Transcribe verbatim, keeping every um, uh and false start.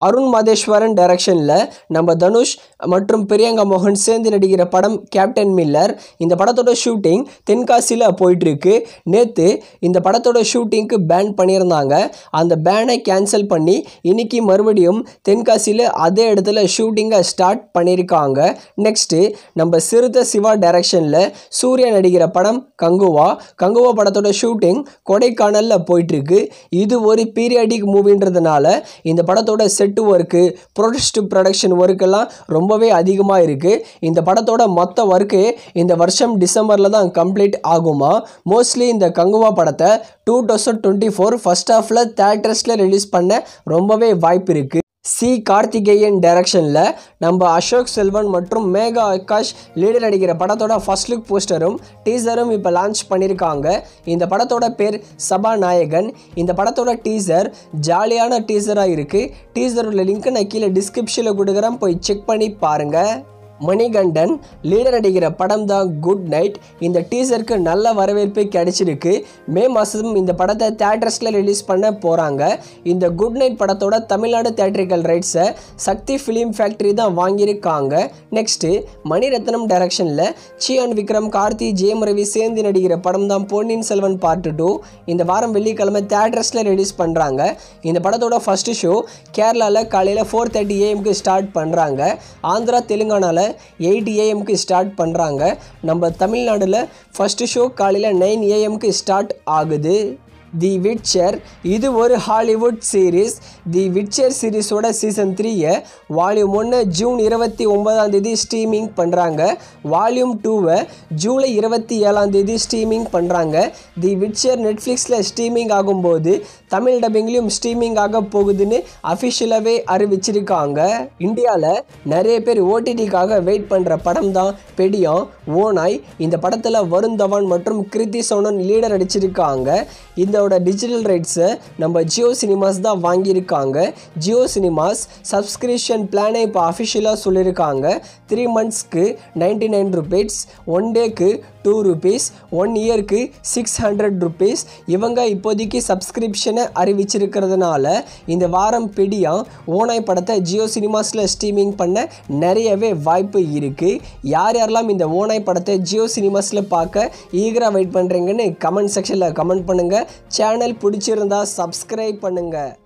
அருண் மாதேஸ்வரன் டைரக்ஷனில் நம்ம தனுஷ் மற்றும் பிரியங்கா மோகன் சேர்ந்து நடிக்கிற படம் கேப்டன் மில்லர். இந்த படத்தோட ஷூட்டிங் தென்காசியில் போயிட்டுருக்கு. நேற்று இந்த படத்தோட ஷூட்டிங்க்கு பேன் பண்ணியிருந்தாங்க. அந்த பேனை கேன்சல் பண்ணி இன்னைக்கு மறுபடியும் தென்காசியில் அதே இடத்துல ஷூட்டிங்கை ஸ்டார்ட் பண்ணியிருக்காங்க. நெக்ஸ்ட்டு நம்ம சிறுத்தை சிவா டைரக்ஷனில் சூர்யா நடிக்கிற படம் கங்குவா. கங்குவா படத்தோட ஷூட்டிங் கொடைக்கானலில் போயிட்டுருக்கு. இது ஒரு பீரியாடிக் மூவின்றதுனால இந்த படத்தோட செட்டு ஒர்க்கு, ப்ரொடக்ட் ப்ரொடக்ஷன் ஒர்க்கெல்லாம் ரொம்பவே அதிகமாக இருக்குது. இந்த படத்தோட மொத்த ஒர்க்கு இந்த வருஷம் டிசம்பரில் தான் கம்ப்ளீட் ஆகுமா. மோஸ்ட்லி இந்த கங்குவா படத்தை two thousand twenty four first ஹாஃபில் தேட்டர்ஸில் ரிலீஸ் பண்ண ரொம்பவே வாய்ப்பு இருக்குது. சி கார்த்திகேயன் டைரக்ஷனில் நம்ம அசோக் செல்வன் மற்றும் மேகா ஆகாஷ் லீடர் நடிக்கிற படத்தோட ஃபர்ஸ்ட் லுக் போஸ்டரும் டீசரும் இப்போ லான்ச் பண்ணியிருக்காங்க. இந்த படத்தோட பேர் சபாநாயகன். இந்த படத்தோட டீசர் ஜாலியான டீசராக இருக்குது. டீசரோட லிங்க் நான் கீழே டிஸ்கிரிப்ஷனில் கொடுக்குறேன், போய் செக் பண்ணி பாருங்கள். மணிகண்டன் லீடர் நடிக்கிற படம் தான் குட் நைட். இந்த டீசருக்கு நல்ல வரவேற்பு கிடைச்சிருக்கு. மே மாதம் இந்த படத்தை தேட்டர்ஸில் ரிலீஸ் பண்ண போகிறாங்க. இந்த குட் நைட் படத்தோட தமிழ்நாடு தேட்டரிக்கல் ரைட்ஸை சக்தி ஃபிலிம் ஃபேக்ட்ரி தான் வாங்கியிருக்காங்க. நெக்ஸ்ட்டு மணிரத்னம் டைரக்ஷனில் சியான் விக்ரம், கார்த்தி, ஜெயம் ரவி சேர்ந்து நடிக்கிற படம் தான் பொன்னியின் செல்வன் பார்ட் டூ. இந்த வாரம் வெள்ளிக்கிழமை தேட்டர்ஸில் ரிலீஸ் பண்ணுறாங்க. இந்த படத்தோட ஃபஸ்ட்டு ஷோ கேரளாவில் காலையில் ஃபோர் தேர்ட்டி ஏஎம்க்கு ஸ்டார்ட் பண்ணுறாங்க. ஆந்திரா தெலுங்கானாவில் எயிட் ஏஎம்க்கு ஸ்டார்ட் பண்ணுறாங்க. நம்ம தமிழ்நாடுல ஃபர்ஸ்ட் ஷோ காலையில் நைன் ஏஎம்க்கு ஸ்டார்ட் ஆகுது. தி விட்சர் இது ஒரு ஹாலிவுட் சீரீஸ். தி விட்சர் சீரீஸோட சீசன் த்ரீயை வால்யூம் ஒன்று ஜூன் இருபத்தி ஒன்பதாம் தேதி ஸ்ட்ரீமிங் பண்ணுறாங்க. வால்யூம் டூவை ஜூலை இருபத்தி ஏழாம் தேதி ஸ்ட்ரீமிங் பண்ணுறாங்க. தி விட்சர் நெட்ஃப்ளிக்ஸில் ஸ்ட்ரீமிங் ஆகும்போது தமிழ் டப்பிங்லேயும் ஸ்ட்ரீமிங் ஆக போகுதுன்னு அஃபிஷியலாகவே அறிவிச்சிருக்காங்க. இந்தியாவில் நிறைய பேர் ஓடிடிக்காக வெயிட் பண்ணுற படம் தான் பெடியான் ஓநாய். இந்த படத்தில் வருண் தவான் மற்றும் கிருத்தி சோனன் லீடர் நடிச்சிருக்காங்க. இதோட டிஜிட்டல் ரைட்ஸை நம்ம ஜியோ சினிமாஸ் தான் வாங்கியிருக்காங்க. ஜியோ சினிமாஸ் சப்ஸ்கிரிப்ஷன் பிளானை இப்போ அஃபிஷியலாக சொல்லியிருக்காங்க. த்ரீ மந்த்ஸ்க்கு நைன்டி நைன் ருபீஸ், ஒன் டேக்கு டூ ருபீஸ், ஒன் இயருக்கு சிக்ஸ் ஹண்ட்ரட் ருபீஸ். இவங்க இப்போதைக்கு சப்ஸ்கிரிப்ஷனை அறிவிச்சிருக்கிறதுனால இந்த வாரம் பெடியா ஓனாய் படத்தை ஜியோ சினிமாஸில் ஸ்ட்ரீமிங் பண்ண நிறையவே வாய்ப்பு இருக்குது. யார் யாரெல்லாம் இந்த ஓனாய் படத்தை ஜியோ சினிமாஸில் பார்க்க ஈகராக வெயிட் பண்ணுறீங்கன்னு கமெண்ட் செக்ஷனில் கமெண்ட் பண்ணுங்கள். சேனல் பிடிச்சிருந்தா சப்ஸ்கிரைப் பண்ணுங்கள்.